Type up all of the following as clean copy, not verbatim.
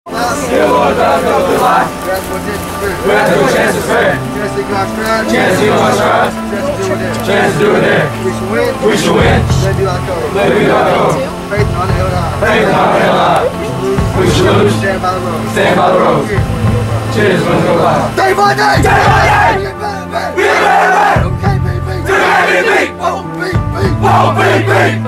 Eu vou atrás do teu lar. Where's your chance to fair? Chance to go Australia. Chance to do it there. We should win. Let me go. Faith on the hill high. We should lose. Stand by the road. Cheers, let's go live. Day by day! We ain't better. Okay, beat. Do the beat. Won't beat.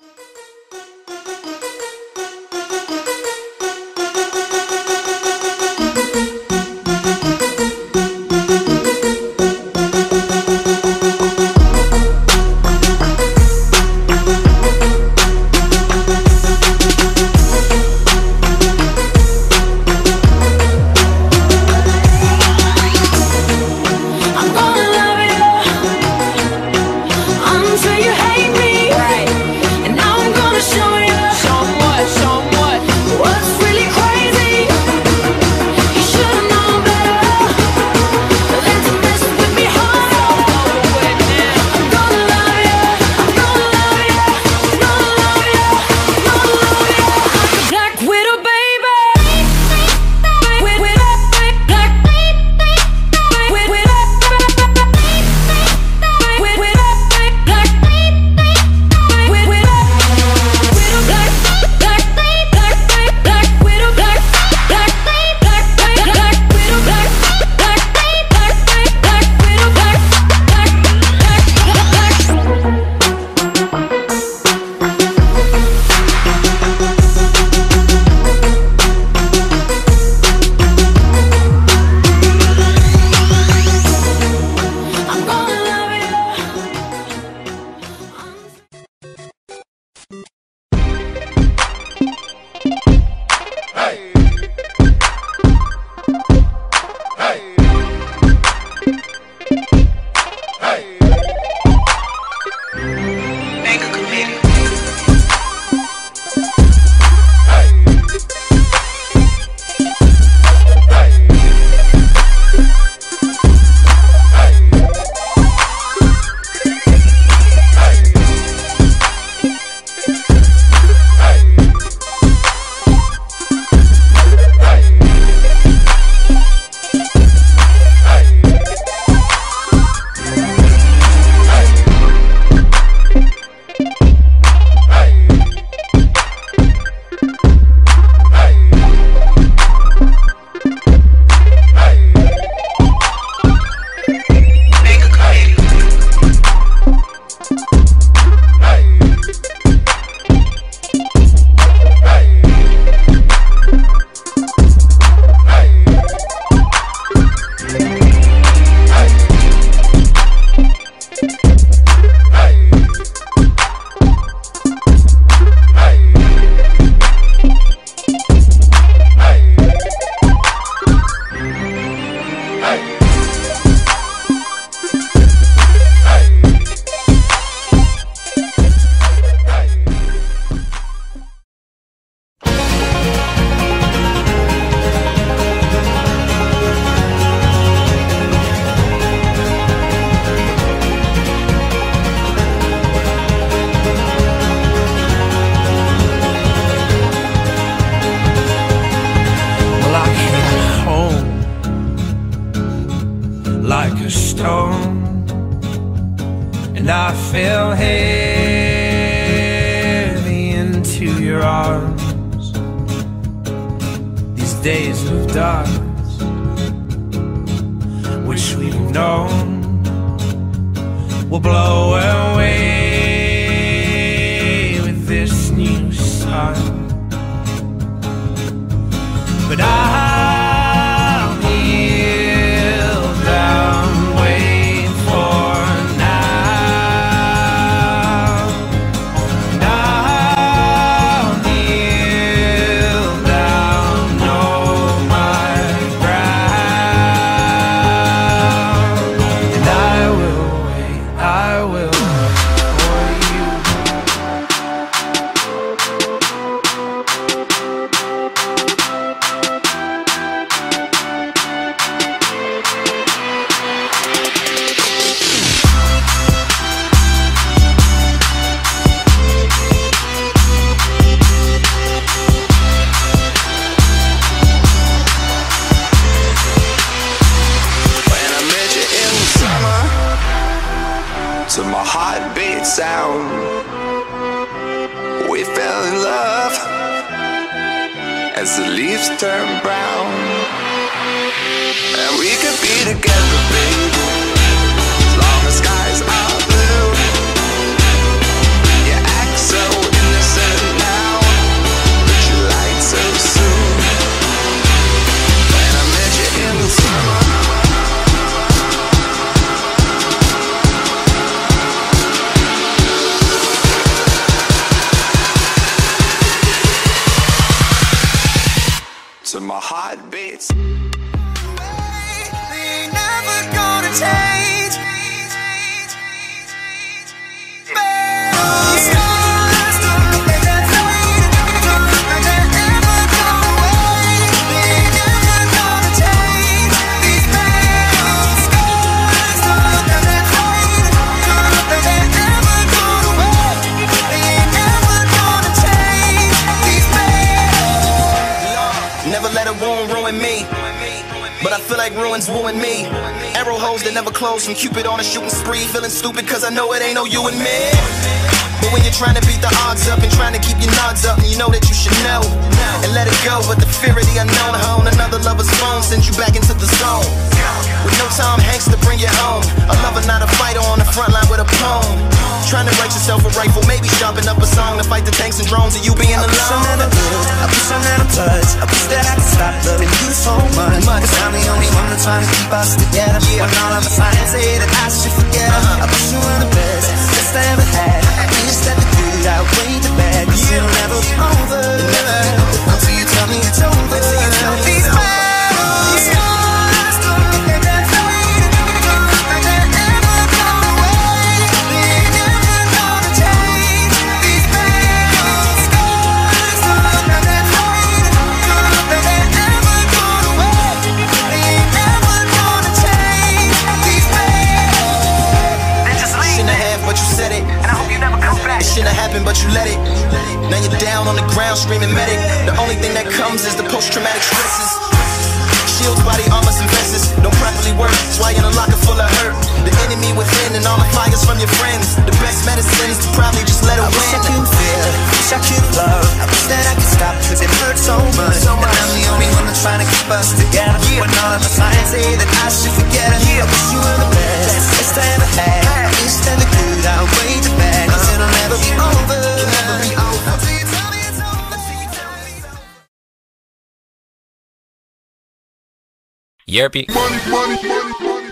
like a stone, and I fell heavy into your arms. These days of dust, which we've known, will blow away with this new sun. But I'll kneel down, wait for now. And I'll kneel down, know my ground. And I will wait, I will for you. To my heartbeat sound, we fell in love as the leaves turn brown. And we could be together, baby, as long as skies are blue. You act so my heartbeats. We ain't never gonna change. Never let a wound ruin me, but I feel like ruins wooing me. Arrow holes that never close from Cupid on a shooting spree. Feeling stupid cause I know it ain't no you and me. But when you're trying to beat the odds up and trying to keep your nods up, and you know that you should know and let it go, but the fear of the unknown hone another lover's phone sends you back into the zone. With no Tom Hanks to bring you home, a lover not a fighter on the front line with a poem. Trying to write yourself a rifle, maybe sharpen up a song to fight the tanks and drones of you being alone. I wish I never touch. I wish that I could stop loving you so much. Cause I'm the only one that's trying to keep us together. When all of the signs say that I should forget her. I wish you were the best I ever had. I wish that the good outweighed the bad. Cause it'll never be over until you tell me it's over. These battles shouldn't have happened, but you let it. Now you're down on the ground screaming medic. The only thing that comes is the post-traumatic stresses. Shields, body armors, and vests don't properly work. That's why you're in a locker full of hurt. The enemy within and all the fires from your friends. The best medicine is to probably just let it win. I wish I could feel, wish I could love. I wish that I could stop cause it hurts so much. And I'm the only one that's trying to keep us together. When all of the signs say that I should forget her. I wish you were the best I ever had. I wish that the good outweighed the bad. Cause it'll never be over. It'll never be over until you tell me it's over. Yerpy. Money, money, money, money.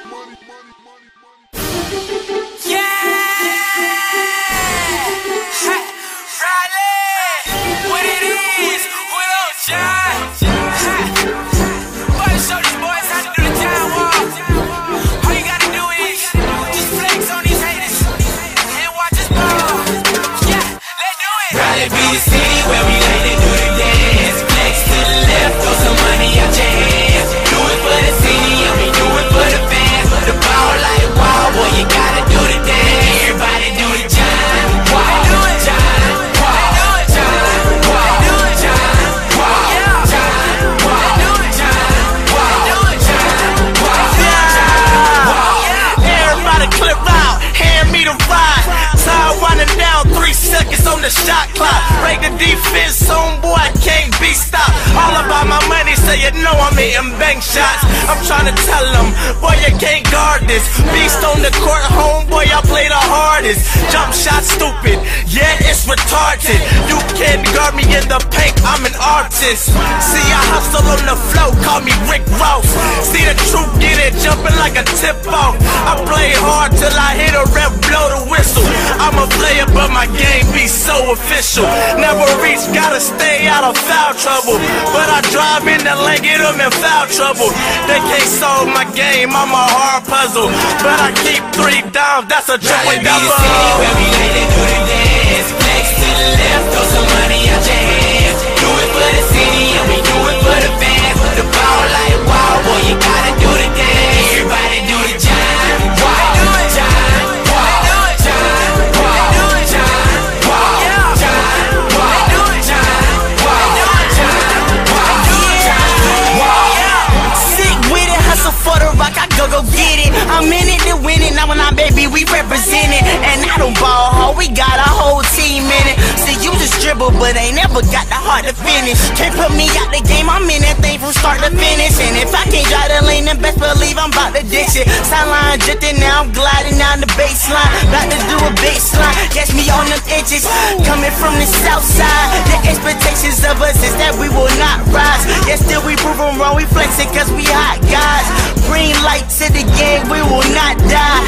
On the shot clock, break the defense, homeboy, I can't be stopped. All about my money, so you know I'm hitting bank shots. I'm trying to tell them, boy, you can't guard this. Beast on the court, homeboy, I play the hardest. Jump shot stupid, yeah, it's retarded. You can't guard me in the paint, I'm an artist. See, I hustle on the flow, call me Rick Ross. See the truth, get it, jumping like a tip-off. I play hard till I hit a rep, blow the whistle. I'm a player, but my game be so official. Never reach, gotta stay out of foul trouble. But I drive in the lane, get them in foul trouble. They can't solve my game, I'm a hard puzzle. But I keep 3 down, that's a triple double. Where we lay to do the dance. Flex to the left, throw some money out your hands. Do it for the city and we do it for the fans. Put the ball like wow, boy, you gotta do the dance. Everybody do the John. Wow, do it, John. Wow, do it, John. Wow, do it, John. Wow, John. Wow, do it, John. Wow, do it, John. Wow, do it, John. Wow. Sick with it, hustle for the rock, I go get it. I'm in it to win it, now when I'm baby, we represent it. And I don't ball hard, we got a whole team in it. See, you just dribble, but ain't never got the heart to finish. Can't put me out the game, I'm in that thing from start to finish. And if I can't drive the lane, then best believe I'm about to ditch it. Sideline drifting, now I'm gliding down the baseline. About to do a baseline, catch me on them edges. Coming from the south side, the expectations of us is that we will not rise. Yet still we prove them wrong, we flexing cause we hot guys. Green light to the game, we will not die.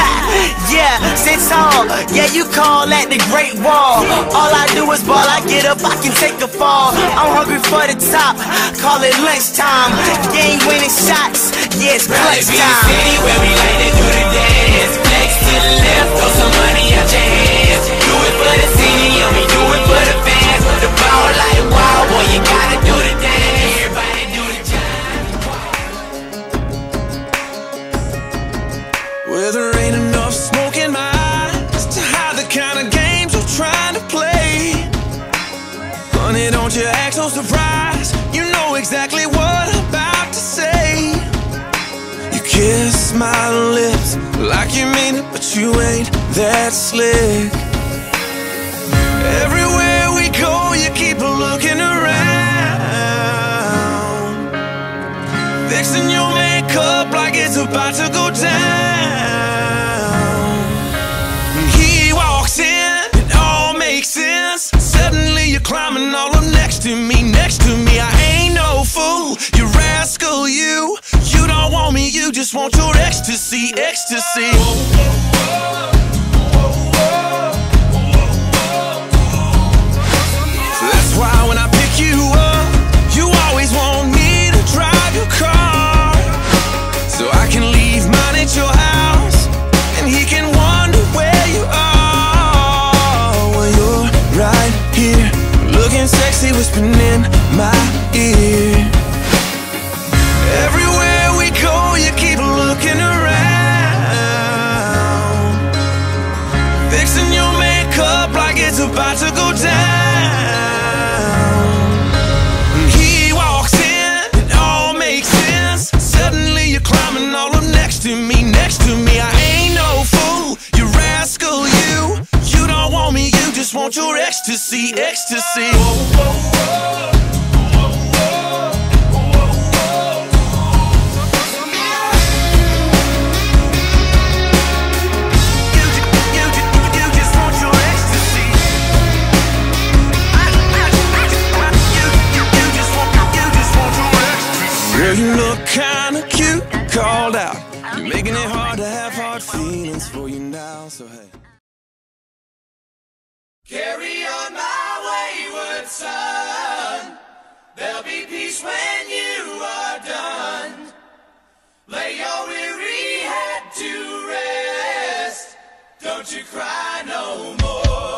Yeah, sit tall. Yeah, you call that the Great Wall. All I do is ball. I get up, I can take a fall. I'm hungry for the top. Call it lunchtime. Game winning shots. Yeah, it's clutch time. City where we like to do the dance. Flex to the left, throw some money out your hands. Do it for the city and we do it for the fans. The ball like wow, boy, you gotta do the dance. Everybody do the job. Well, there ain't enough smoke in my eyes to hide the kind of games you're trying to play. Honey, don't you act so surprised. You know exactly what I'm about to say. You kiss my lips like you mean it, but you ain't that slick. Everywhere we go, you keep looking around, fixing your makeup like it's about to go down. He walks in, it all makes sense. Suddenly you're climbing all up next to me, next to me. I ain't no fool, you rascal, you. You don't want me, you just want your ecstasy, ecstasy. That's why when I pick you up, you always want me to drive your car, so I can leave mine at your house, and he can wonder where you are. Well, you're right here, looking sexy, whispering in my ear. Everywhere we go, you keep looking around, fixing your makeup like it's about to go down. He walks in, it all makes sense. Suddenly you're climbing all up next to me, next to me. I ain't no fool, you rascal, you. You don't want me, you just want your ecstasy, ecstasy. Girl, you look kinda cute, called out. You're making it hard to have hard feelings for you now, so hey. Carry on my wayward son. There'll be peace when you are done. Lay your weary head to rest. Don't you cry no more.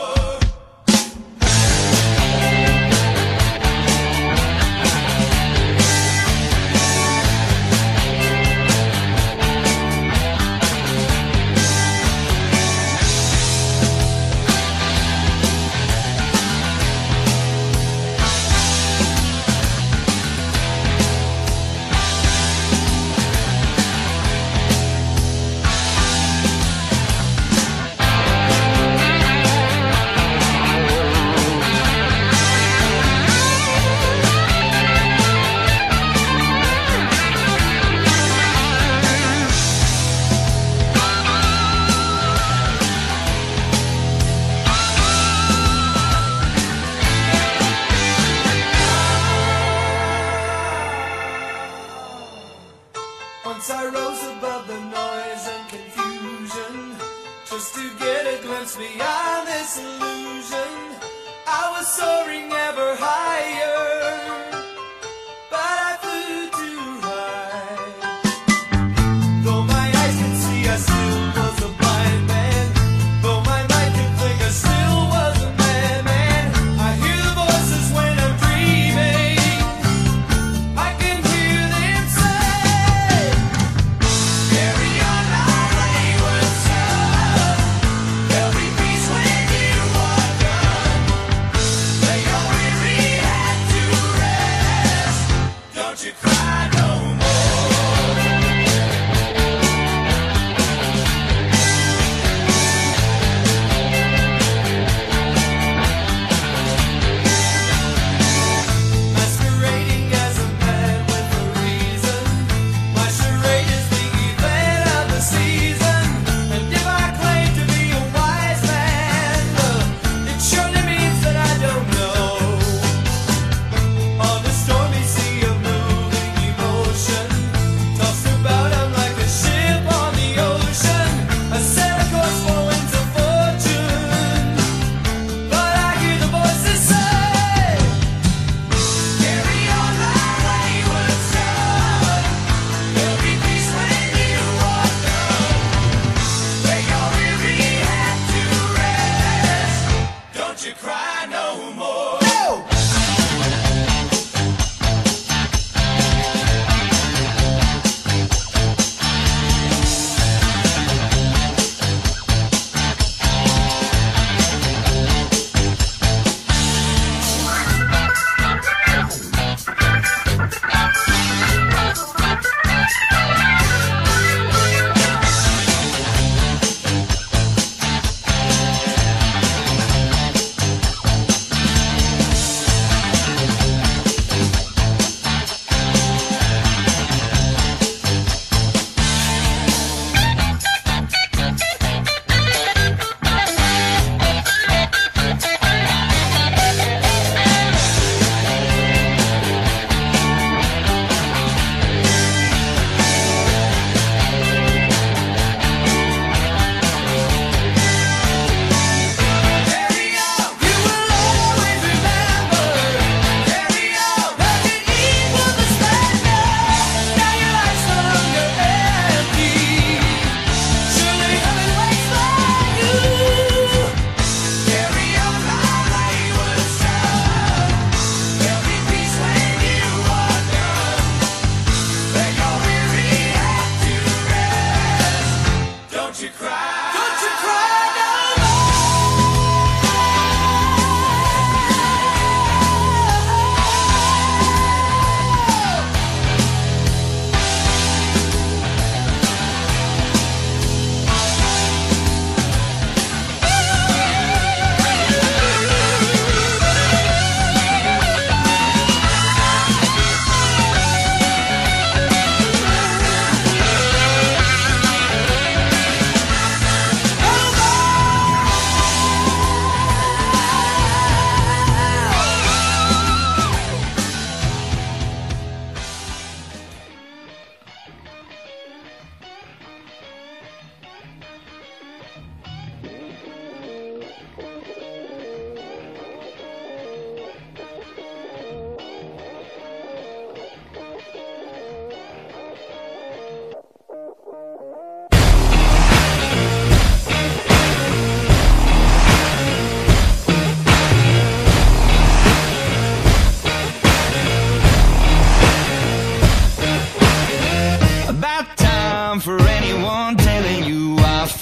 Once I rose above the noise and confusion, just to get a glimpse beyond this illusion. I was soaring ever higher, but I flew too high. Though my eyes could see, I still was a blind man. Though my mind could think, I still was a madman. I hear the voices when I'm dreaming. I can hear them say, carry on our wayward son. There'll be peace when you are done. Lay your weary head to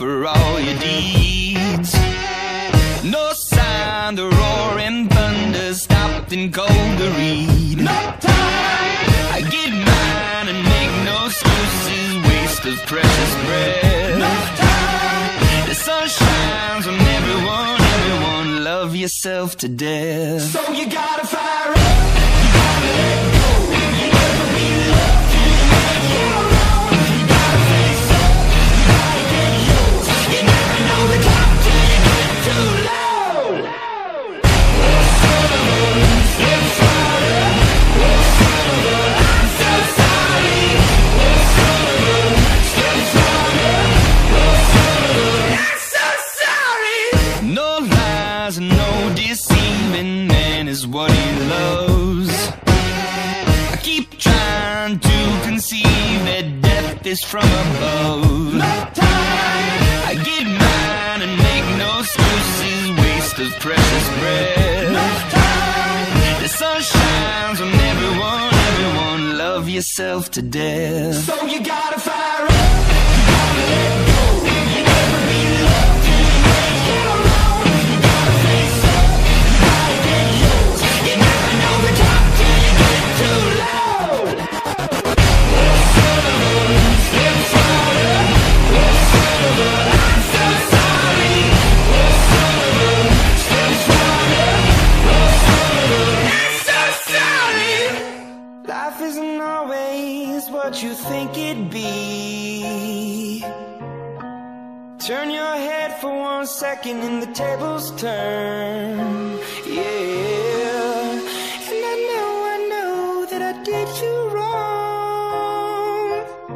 for all your deeds. No sign the roaring thunder stopped and cold to read. No time. I get mine and make no excuses, waste of precious breath. No time. The sun shines on everyone, everyone, love yourself to death. So you gotta fire up, you gotta let go, you never be loved till you make your own. You gotta face up, you gotta get yours, you never know the top till you get too low. No lies and no deceiving, man is what he loves. I keep trying to conceive that death is from above. No time. I get mine and make no excuses, waste of precious breath. No time. The sun shines on everyone, everyone, love yourself to death. So you gotta fire up, you gotta let go, you never be loved till you make your own. You gotta face up, you gotta get yours, you never know the top till you get too low. I'm so sorry. I'm so sorry. Life isn't always what you think it'd be. Turn your head for 1 second and the tables turn. Yeah. And I know that I did you wrong.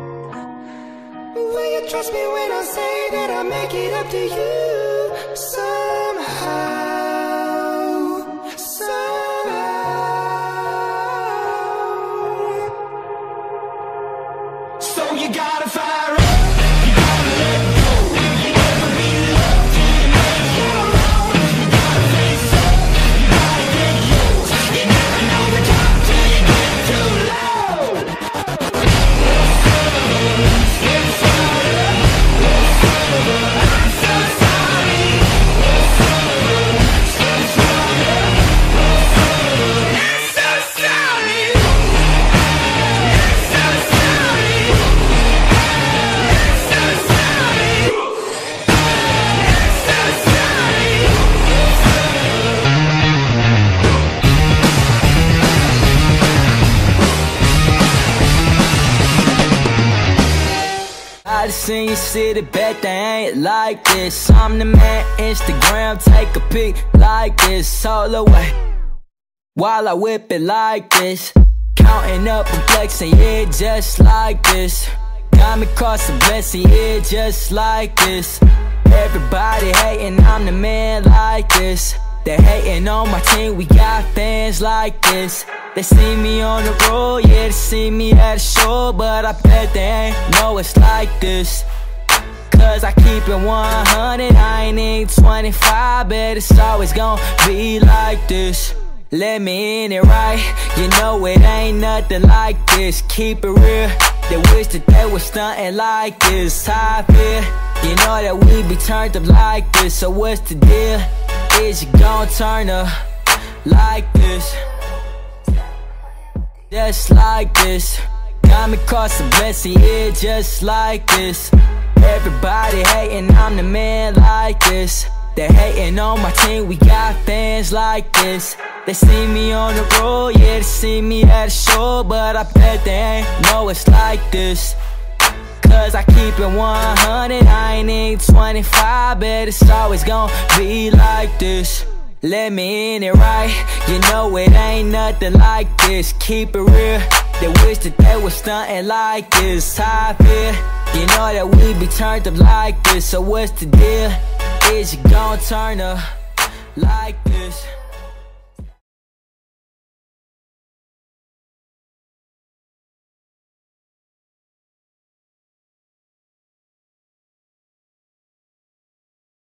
Will you trust me when I say that I'll make it up to you somehow? So you gotta fire up, you gotta let go, you never be loved till you make your own. You gotta face up, you gotta get yours, you never know the top till you get too low. I'm so sorry. I'm so sorry. I just seen you city, bet they ain't like this. I'm the man, Instagram, take a pic like this. All the way, while I whip it like this. Counting up and flexing, yeah, just like this. Got me cross a blessing, yeah, just like this. Everybody hating, I'm the man like this. They hating on my team, we got fans like this. They see me on the road, yeah, they see me at the show, but I bet they ain't know it's like this. Cause I keep it 100, I ain't need 25, bet it's always gon' be like this. Let me in it right, you know it ain't nothing like this. Keep it real, they wish that they was stunting like this. How I feel, you know that we be turned up like this. So what's the deal, is you gon' turn up like this? Just like this. Got me cross a blessing, yeah, just like this. Everybody hating, I'm the man like this. They hating on my team, we got fans like this. They see me on the road, yeah, they see me at the show, but I bet they ain't know it's like this. Cause I keep it 100, I ain't need 25, bet it's always gon' be like this. Let me in it right, you know it ain't nothing like this. Keep it real, they wish that they was stunting like this. How I feel, you know that we be turned up like this. So what's the deal, is you gon' turn up like this?